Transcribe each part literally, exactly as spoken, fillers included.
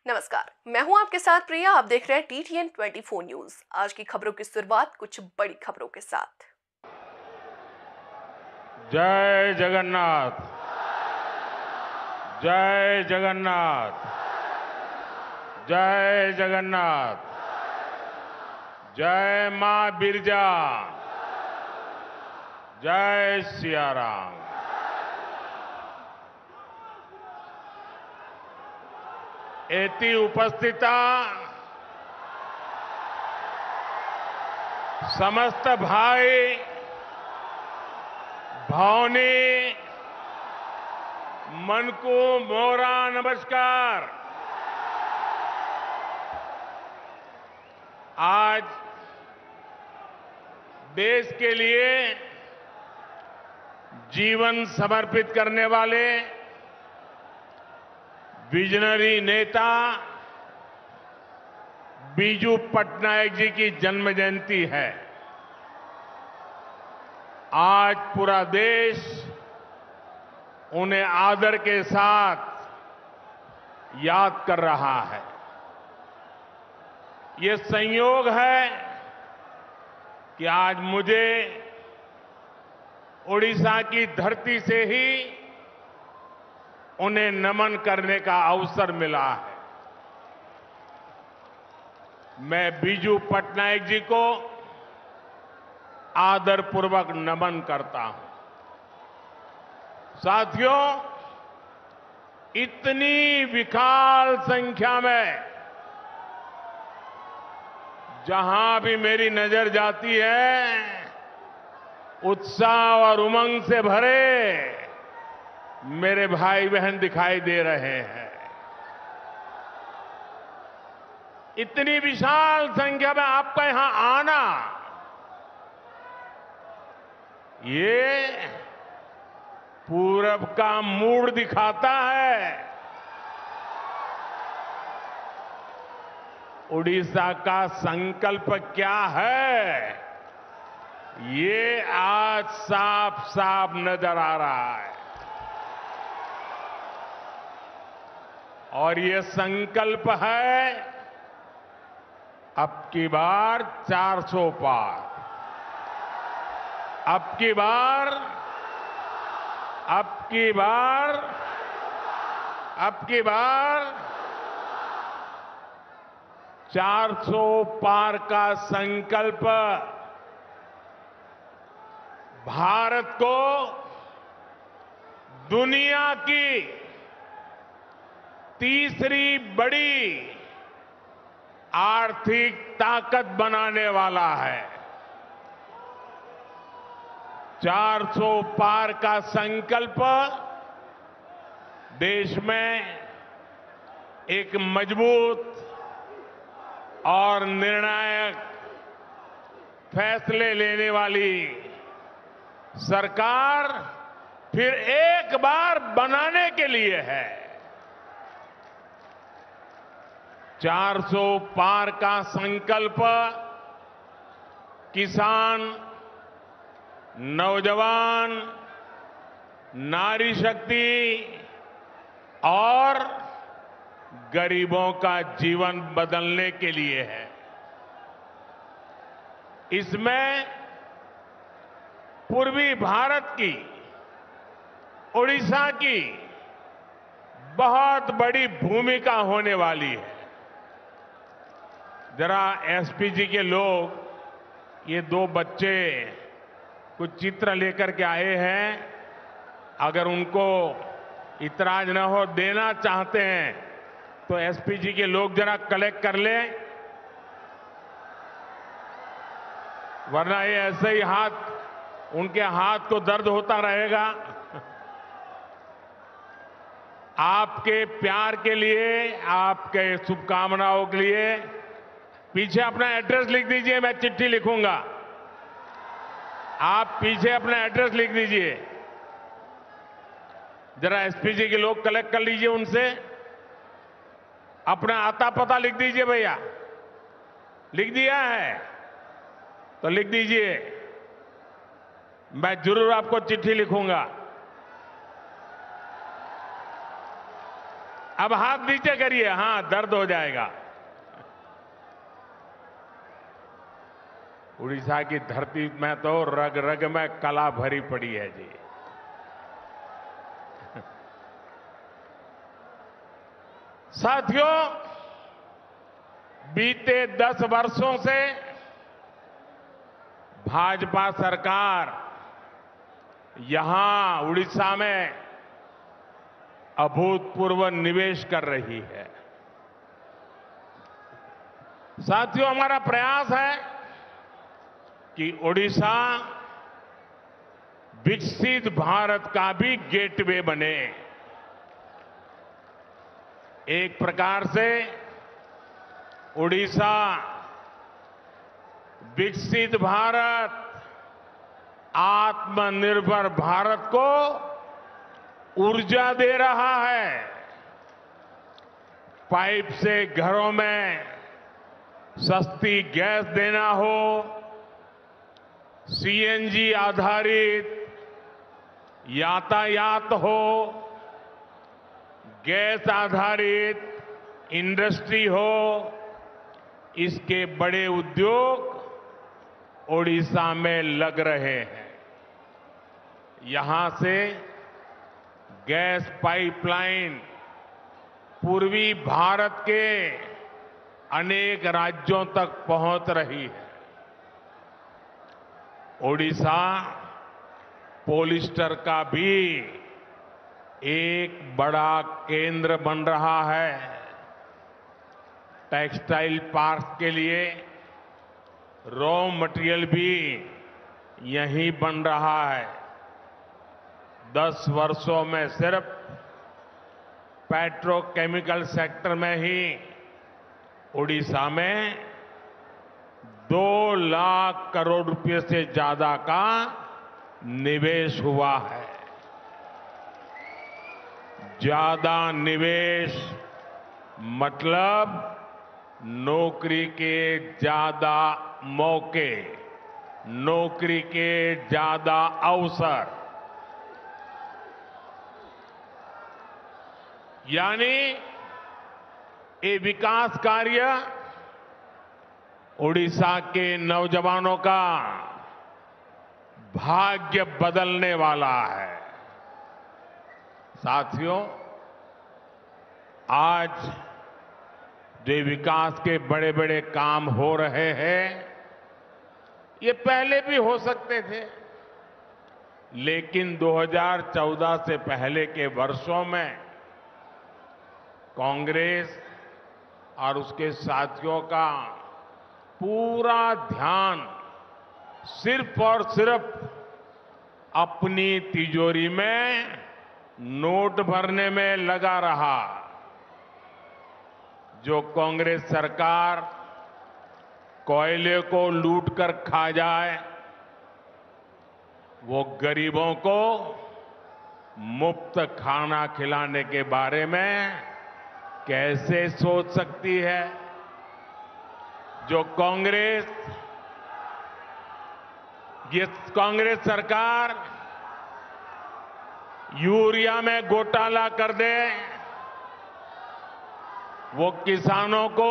नमस्कार, मैं हूं आपके साथ प्रिया। आप देख रहे हैं T T N twenty four news. आज की खबरों की शुरुआत कुछ बड़ी खबरों के साथ। जय जगन्नाथ। जय जगन्नाथ। जय जगन्नाथ। जय मां बिरजा। जय सिया राम। एति उपस्थिता समस्त भाई भौनी मन को मोरा नमस्कार। आज देश के लिए जीवन समर्पित करने वाले विजनरी नेता बीजू पटनायक जी की जन्म जयंती है। आज पूरा देश उन्हें आदर के साथ याद कर रहा है। ये संयोग है कि आज मुझे ओडिशा की धरती से ही उन्हें नमन करने का अवसर मिला है। मैं बीजू पटनायक जी को आदरपूर्वक नमन करता हूं। साथियों, इतनी विशाल संख्या में जहां भी मेरी नजर जाती है, उत्साह और उमंग से भरे मेरे भाई बहन दिखाई दे रहे हैं। इतनी विशाल संख्या में आपका यहां आना, ये पूरब का मूड दिखाता है। उड़ीसा का संकल्प क्या है, ये आज साफ साफ नजर आ रहा है। और ये संकल्प है अब की बार चार सौ पार। अब की बार अब की बार अब की बार चार सौ पार का संकल्प भारत को दुनिया की तीसरी बड़ी आर्थिक ताकत बनाने वाला है। चार सौ पार का संकल्प देश में एक मजबूत और निर्णायक फैसले लेने वाली सरकार फिर एक बार बनाने के लिए है। चार सौ पार का संकल्प किसान, नौजवान, नारी शक्ति और गरीबों का जीवन बदलने के लिए है। इसमें पूर्वी भारत की, ओडिशा की बहुत बड़ी भूमिका होने वाली है। जरा एस पी जी के लोग, ये दो बच्चे कुछ चित्र लेकर के आए हैं, अगर उनको इतराज न हो, देना चाहते हैं तो एस पी जी के लोग जरा कलेक्ट कर लें, वरना ये ऐसे ही हाथ, उनके हाथ को दर्द होता रहेगा। आपके प्यार के लिए, आपके शुभकामनाओं के लिए पीछे अपना एड्रेस लिख दीजिए, मैं चिट्ठी लिखूंगा। आप पीछे अपना एड्रेस लिख दीजिए। जरा एस पी जी के लोग कलेक्ट कर लीजिए, उनसे अपना आता पता लिख दीजिए। भैया लिख दिया है तो लिख दीजिए, मैं जरूर आपको चिट्ठी लिखूंगा। अब हाथ नीचे करिए, हां, दर्द हो जाएगा। उड़ीसा की धरती में तो रग रग में कला भरी पड़ी है जी। साथियों, बीते दस वर्षों से भाजपा सरकार यहां उड़ीसा में अभूतपूर्व निवेश कर रही है। साथियों, हमारा प्रयास है कि उड़ीसा विकसित भारत का भी गेटवे बने। एक प्रकार से उड़ीसा विकसित भारत, आत्मनिर्भर भारत को ऊर्जा दे रहा है। पाइप से घरों में सस्ती गैस देना हो, सीएनजी आधारित यातायात हो, गैस आधारित इंडस्ट्री हो, इसके बड़े उद्योग ओडिशा में लग रहे हैं। यहां से गैस पाइपलाइन पूर्वी भारत के अनेक राज्यों तक पहुंच रही है। ओडिशा पॉलिस्टर का भी एक बड़ा केंद्र बन रहा है। टेक्सटाइल पार्क के लिए रॉ मटेरियल भी यहीं बन रहा है। दस वर्षों में सिर्फ पेट्रोकेमिकल सेक्टर में ही ओडिशा में दो लाख करोड़ रुपए से ज्यादा का निवेश हुआ है। ज्यादा निवेश मतलब नौकरी के ज्यादा मौके, नौकरी के ज्यादा अवसर, यानी ये विकास कार्य ओडिशा के नौजवानों का भाग्य बदलने वाला है। साथियों, आज जो विकास के बड़े बड़े काम हो रहे हैं, ये पहले भी हो सकते थे, लेकिन दो हज़ार चौदह से पहले के वर्षों में कांग्रेस और उसके साथियों का पूरा ध्यान सिर्फ और सिर्फ अपनी तिजोरी में नोट भरने में लगा रहा। जो कांग्रेस सरकार कोयले को लूट कर खा जाए, वो गरीबों को मुफ्त खाना खिलाने के बारे में कैसे सोच सकती है। जो कांग्रेस ये कांग्रेस सरकार यूरिया में घोटाला कर दे, वो किसानों को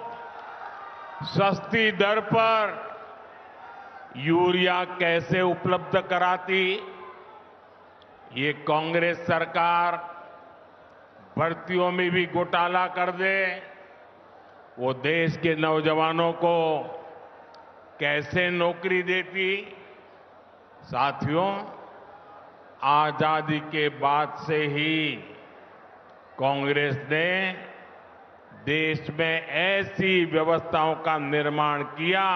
सस्ती दर पर यूरिया कैसे उपलब्ध कराती। ये कांग्रेस सरकार भर्तियों में भी घोटाला कर दे, वो देश के नौजवानों को कैसे नौकरी देती। साथियों, आजादी के बाद से ही कांग्रेस ने देश में ऐसी व्यवस्थाओं का निर्माण किया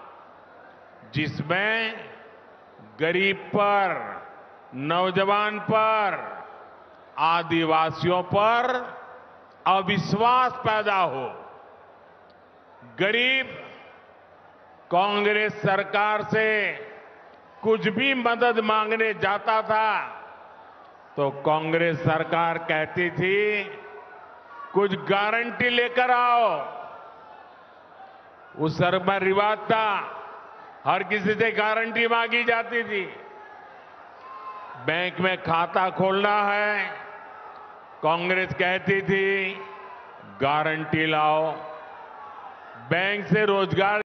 जिसमें गरीब पर, नौजवान पर, आदिवासियों पर अविश्वास पैदा हो। गरीब कांग्रेस सरकार से कुछ भी मदद मांगने जाता था तो कांग्रेस सरकार कहती थी कुछ गारंटी लेकर आओ। उस समय रिवाज था, हर किसी से गारंटी मांगी जाती थी। बैंक में खाता खोलना है कांग्रेस कहती थी गारंटी लाओ, बैंक से रोजगार